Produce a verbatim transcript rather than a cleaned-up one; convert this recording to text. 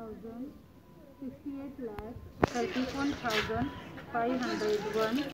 thousand, sixty eight lakh, thirty one thousand five hundred one,